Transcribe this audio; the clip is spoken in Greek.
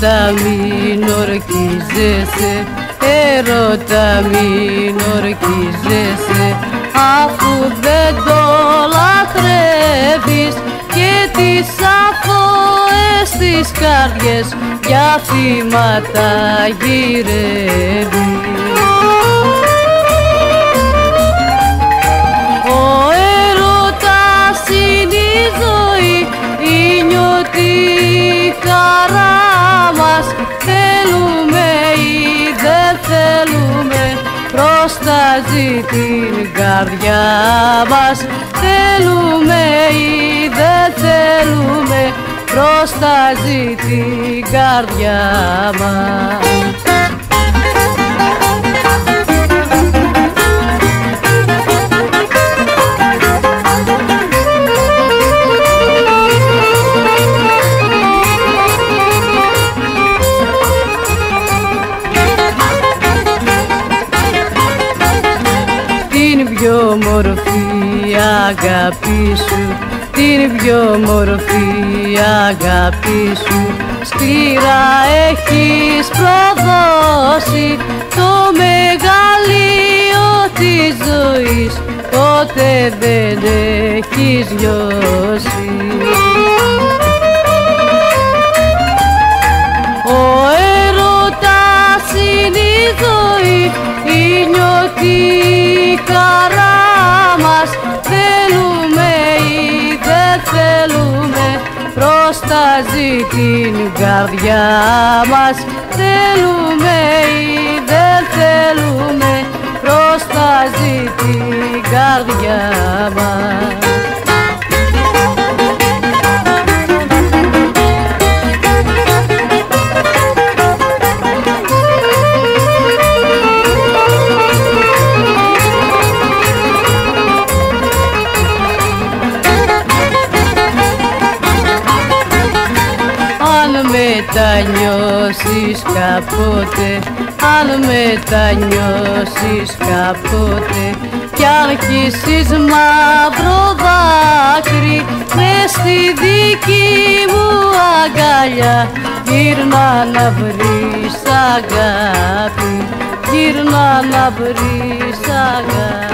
Έρωτα μην ορκίζεσαι, έρωτα μην ορκίζεσαι, αφού δεν το λατρεύεις και τις αφόες τις καρδιές για θύματα γυρεύεις. Ο έρωτας είναι η ζωή, η νιώτη χαρά μας, θέλουμε ή δεν θέλουμε, προστάζει την καρδιά μας, θέλουμε ή δεν θέλουμε, προστάζει την καρδιά μας. Την πιο όμορφη αγάπη σου, την πιο όμορφη αγάπη σου, σκληρά έχεις προδώσει το μεγαλείο της ζωής, ποτέ δεν έχεις λιώσει. Ο έρωτας είναι η ζωή, η νιώτη χαρά μας, θέλουμε ή δεν θέλουμε, προστάζει την καρδιά μας, θέλουμε ή δεν θέλουμε, προστάζει την καρδιά μας. Αν μετανιώσεις κάποτε, αν μετανιώσεις κάποτε, κι αν αρχίσεις μαύρο δάκρυ μες στη δική μου αγκαλιά, γύρνα να βρεις αγάπη, γύρνα να βρεις αγάπη.